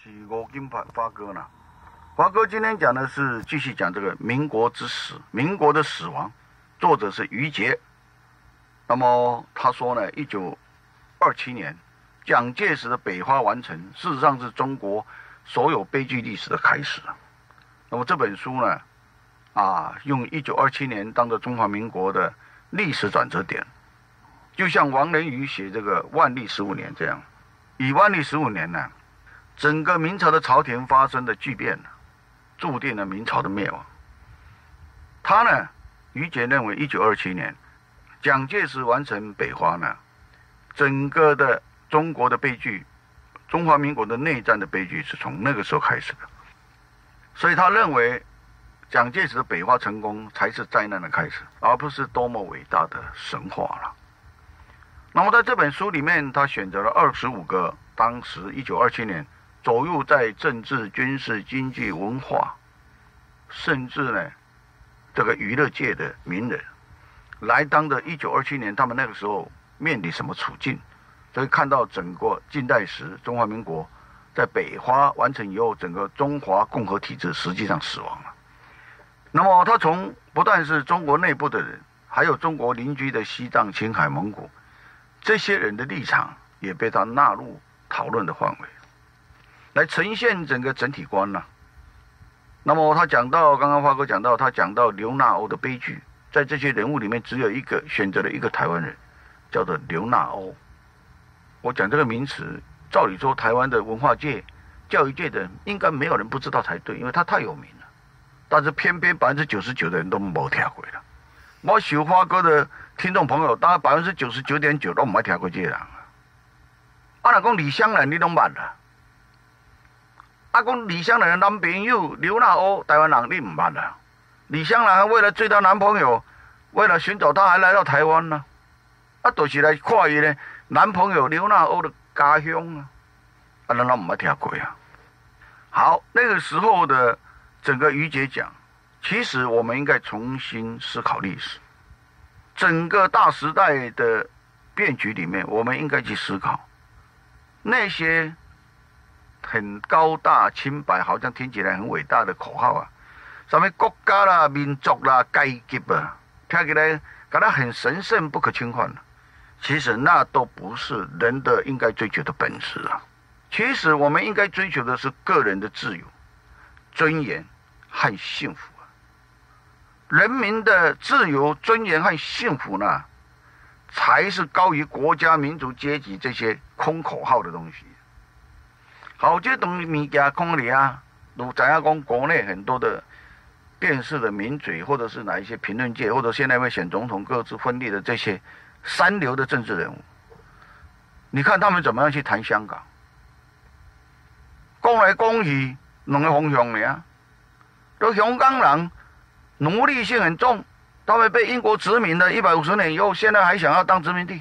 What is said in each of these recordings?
是吴金发哥呢。华哥今天讲的是继续讲这个民国之死，民国的死亡，作者是于杰。那么他说呢，1927年蒋介石的北伐完成，事实上是中国所有悲剧历史的开始。那么这本书呢，用1927年当做中华民国的历史转折点，就像王仁宇写这个万历15年这样，以万历15年呢，整个明朝的朝廷发生的巨变，注定了明朝的灭亡。他呢，于杰认为1927年蒋介石完成北伐呢，整个的中国的悲剧，中华民国的内战的悲剧是从那个时候开始的。所以他认为蒋介石的北伐成功才是灾难的开始，而不是多么伟大的神话了。那么在这本书里面，他选择了25个当时1927年走入在政治、军事、经济、文化，甚至呢这个娱乐界的名人，来当的1927年他们那个时候面临什么处境，所以看到整个近代史中华民国在北伐完成以后，整个中华共和体制实际上死亡了。那么他从不但是中国内部的人，还有中国邻居的西藏、青海、蒙古，这些人的立场也被他纳入讨论的范围，来呈现整个整体观呢。那么他讲到，刚刚发哥讲到，他讲到刘纳欧的悲剧，在这些人物里面只有一个选择了一个台湾人，叫做刘纳欧。我讲这个名词，照理说台湾的文化界、教育界的人应该没有人不知道才对，因为他太有名了。但是偏偏99%的人都没听过了。我受发哥的听众朋友，大概99.9%都没听过这个人。若讲李香兰，你拢捌啦。讲李香兰的男朋友刘纳欧，台湾人你唔捌啦。李香兰为了追她男朋友，为了寻找他，还来到台湾呢。就是来看伊呢男朋友刘纳欧的家乡啊。咱唔捌听过啊。好，那个时候的整个于杰讲，其实我们应该重新思考历史。整个大时代的变局里面，我们应该去思考那些很高大清白，好像听起来很伟大的口号啊，什么国家啦、民族啦、阶级啊，听起来感到很神圣不可侵犯的。其实那都不是人的应该追求的本质啊。其实我们应该追求的是个人的自由、尊严和幸福啊。人民的自由、尊严和幸福呢，才是高于国家、民族、阶级这些空口号的东西。好，这东西物件空里啊，如怎样讲国内很多的电视的名嘴，或者是哪一些评论界，或者现在会选总统各自分立的这些三流的政治人物，你看他们怎么样去谈香港？讲来讲去，两个方向呢。都香港人奴隶性很重，他们被英国殖民了150年以后，现在还想要当殖民地。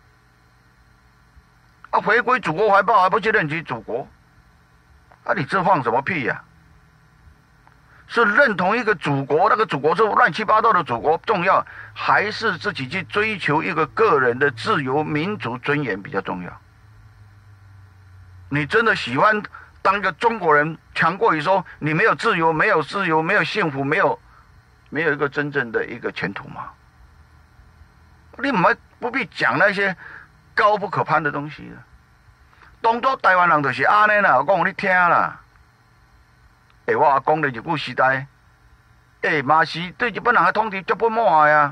回归祖国怀抱还不去认清祖国，你这放什么屁呀？是认同一个祖国，那个祖国是乱七八糟的祖国重要，还是自己去追求一个个人的自由、民族尊严比较重要？你真的喜欢当一个中国人，强过于说你没有自由、没有自由、没有幸福、没有一个真正的一个前途吗？你不必讲那些高不可攀的东西了。当初台湾人就是安尼啦，我讲你听啦。我阿公的日据时代，嘛是对日本人的统治足不满呀。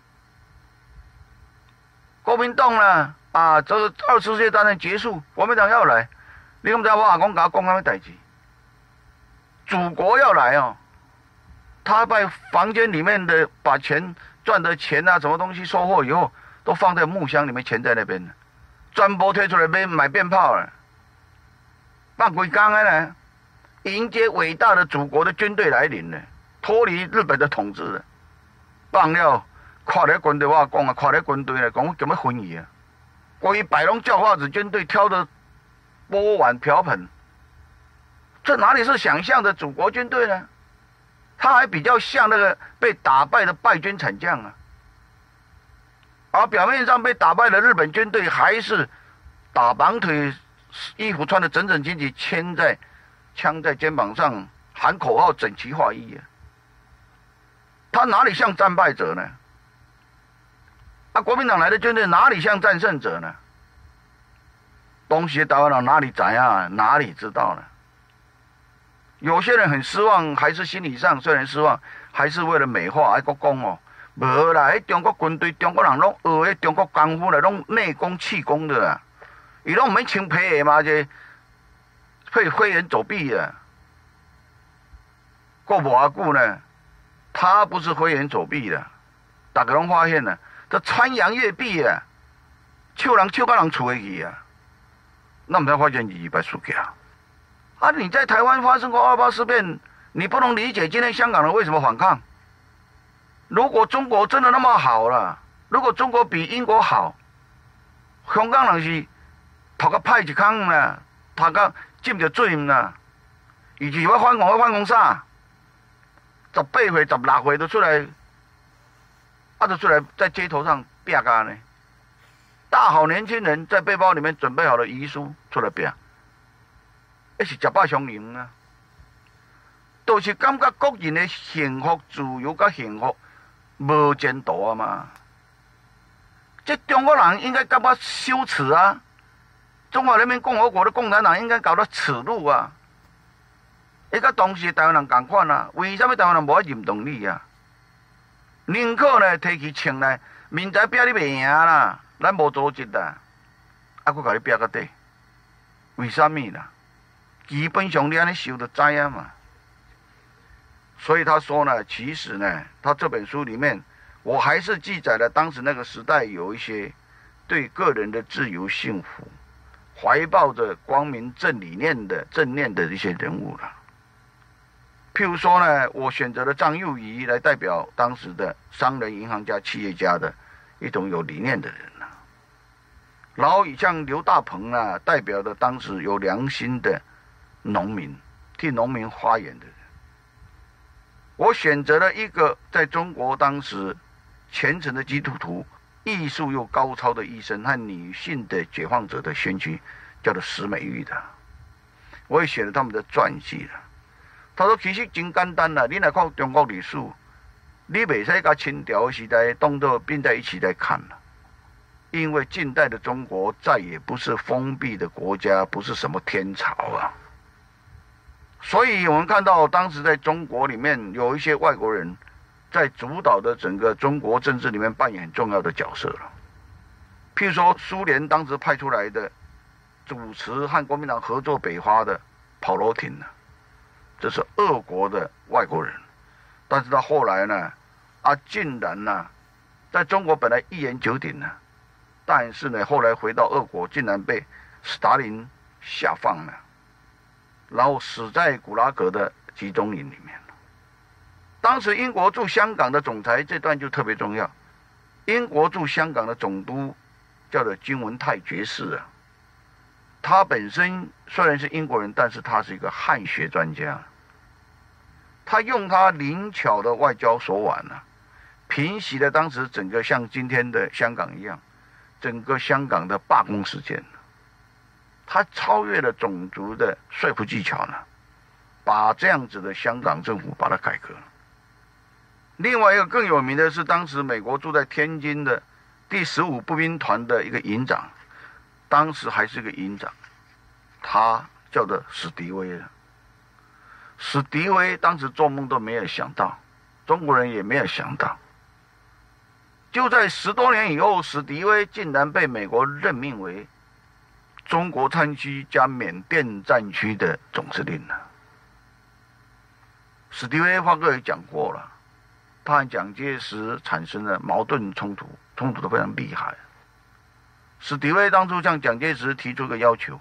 国民党啦，这个2次世界大战结束，国民党要来，你敢知我阿公甲我讲什么代志？祖国要来哦，他把房间里面的把钱赚的钱啊，什么东西收获以后，都放在木箱里面，钱在那边，全部推出来买鞭炮了，放几天呢？迎接伟大的祖国的军队来临了，脱离日本的统治了。放了，看在军队，我讲啊，看在军队来讲，我怎么分伊啊？规摆龙叫花子军队挑的锅碗瓢盆，这哪里是想象的祖国军队呢？他还比较像那个被打败的败军惨将啊。而表面上被打败的日本军队还是打绑腿衣服穿得整整齐齐，枪在肩膀上，喊口号，整齐划一啊。他哪里像战败者呢？国民党来的军队哪里像战胜者呢？东西台湾人哪里知啊？哪里知道呢？有些人很失望，还是心理上虽然失望，还是为了美化，还搁讲哦，无啦，中国军队、中国人拢学中国功夫啦，拢内功气功的啦，伊拢唔免穿皮的嘛，这会飞檐走壁的。过不阿久呢，他不是飞檐走壁的，大家拢发现了，这穿杨越壁啊，手到人厝里去啊。那我们才发现200输给啊！你在台湾发生过2·8事变，你不能理解今天香港人为什么反抗。如果中国真的那么好了，如果中国比英国好，香港人是头壳歹一空啦，头壳浸着水啦，以及要反攻啥？18岁、16岁都出来，就出来在街头上拼干呢。大好年轻人在背包里面准备好了遗书出来拼，那是吃饱双赢啊！都是感觉国人的幸福、自由跟幸福无前途啊嘛！这中国人应该感觉羞耻啊！中华人民共和国的共产党应该搞到耻辱啊！伊甲当时的台湾人同款啊，为什么台湾人无爱认同你啊？宁可呢提起枪来，明知拼你袂赢啦！咱无组织啦，还甲你拼到底，为什么啦？基本上你安尼想就知啊嘛。所以他说呢，其实呢，他这本书里面，我还是记载了当时那个时代有一些对个人的自由幸福，怀抱着光明正念的一些人物了。譬如说呢，我选择了张幼仪来代表当时的商人、银行家、企业家的一种有理念的人。然后像刘大鹏啊，代表的当时有良心的农民，替农民发言的人。我选择了一个在中国当时虔诚的基督徒、艺术又高超的医生和女性的解放者的先驱，叫做石美玉的。我也写了他们的传记了。他说其实真简单啦，你来看中国历史，你袂使把清朝的时代当作并在一起来看了。因为近代的中国再也不是封闭的国家，不是什么天朝啊。所以我们看到当时在中国里面有一些外国人在主导的整个中国政治里面扮演很重要的角色了。譬如说苏联当时派出来的主持和国民党合作北伐的郝罗廷呢，这是俄国的外国人，但是他后来呢，竟然呢，在中国本来一言九鼎呢。但是呢，后来回到俄国，竟然被斯大林下放了，然后死在古拉格的集中营里面。当时英国驻香港的总裁这段就特别重要。英国驻香港的总督叫做金文泰爵士啊，他本身虽然是英国人，但是他是一个汉学专家。他用他灵巧的外交手腕啊，平息了当时整个像今天的香港一样。整个香港的罢工事件，他超越了种族的说服技巧呢，把这样子的香港政府把它改革。另外一个更有名的是，当时美国住在天津的第15步兵团的一个营长，当时还是个营长，他叫做史迪威了。史迪威当时做梦都没有想到，中国人也没有想到。就在10多年以后，史迪威竟然被美国任命为中国战区加缅甸战区的总司令了。史迪威发哥也讲过了，他和蒋介石产生了矛盾冲突，冲突的非常厉害。史迪威当初向蒋介石提出个要求，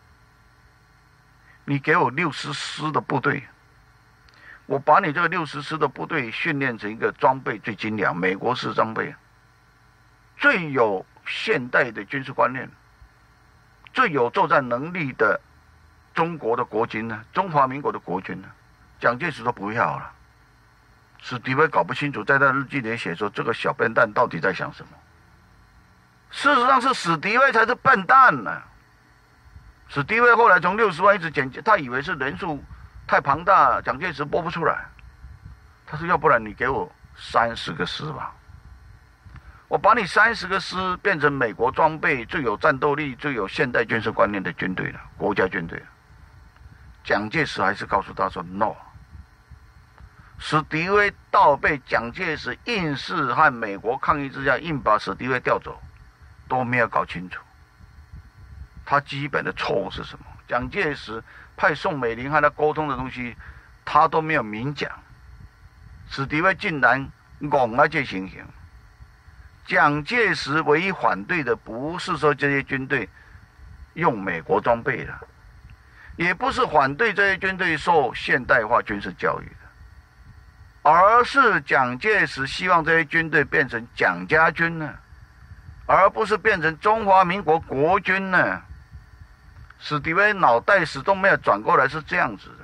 你给我60师的部队，我把你这个60师的部队训练成一个装备最精良、美国式装备，最有现代的军事观念、最有作战能力的中国的国军呢，中华民国的国军呢。蒋介石说不要了，史迪威搞不清楚，在他日记里写说这个小笨蛋到底在想什么。事实上是史迪威才是笨蛋呢。 史迪威后来从60万一直减，他以为是人数太庞大，蒋介石拨不出来。他说：“要不然你给我30个师吧，我把你30个师变成美国装备最有战斗力、最有现代军事观念的军队了，国家军队了。”蒋介石还是告诉他说 ：“No。”史迪威倒被蒋介石硬是和美国抗议之下，硬把史迪威调走，都没有搞清楚。他基本的错误是什么？蒋介石派宋美龄和他沟通的东西，他都没有明讲。史迪威竟然拱了这情形。蒋介石唯一反对的不是说这些军队用美国装备的，也不是反对这些军队受现代化军事教育的，而是蒋介石希望这些军队变成蒋家军呢，而不是变成中华民国国军呢。史迪威脑袋始终没有转过来，是这样子的。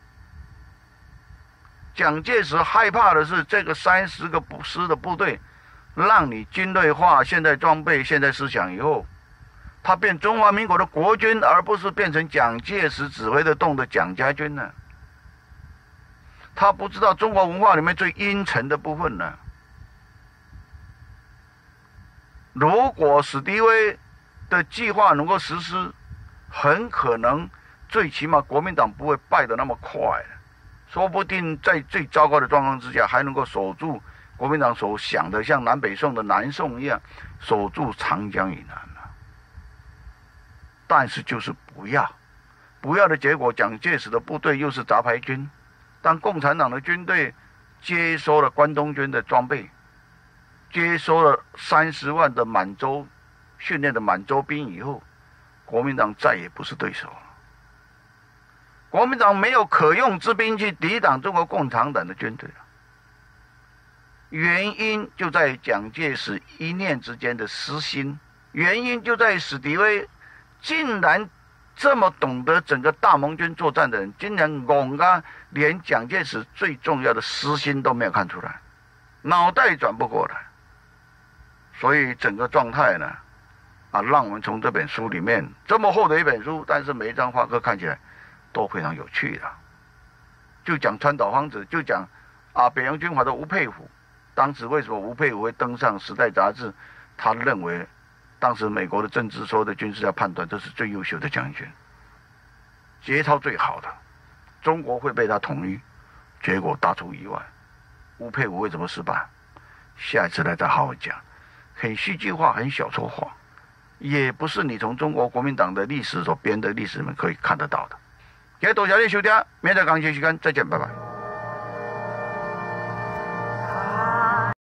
蒋介石害怕的是这个30个师的部队，让你军队化、现代装备、现代思想以后，他变中华民国的国军，而不是变成蒋介石指挥得动的蒋家军呢。他不知道中国文化里面最阴沉的部分呢。如果史迪威的计划能够实施，很可能最起码国民党不会败得那么快，说不定在最糟糕的状况之下，还能够守住国民党所想的像南北宋的南宋一样，守住长江以南了。但是就是不要的结果，蒋介石的部队又是杂牌军，当共产党的军队接收了关东军的装备，接收了30万的满洲训练的满洲兵以后，国民党再也不是对手了。国民党没有可用之兵去抵挡中国共产党的军队了。原因就在蒋介石一念之间的私心，原因就在史迪威竟然这么懂得整个大盟军作战的人，竟然懵啊，连蒋介石最重要的私心都没有看出来，脑袋转不过来。所以整个状态呢，让我们从这本书里面，这么厚的一本书，但是每一张画册看起来都非常有趣的。就讲川岛芳子，就讲北洋军阀的吴佩孚，当时为什么吴佩孚会登上《时代》杂志？他认为当时美国的政治所有的军事要判断，这是最优秀的将军，节操最好的，中国会被他统一，结果大出意外。吴佩孚为什么失败？下一次来再好好讲。很戏剧化，很小说化，也不是你从中国国民党的历史所编的历史里面可以看得到的。今日多谢你收听，明天同一时间再见，拜拜。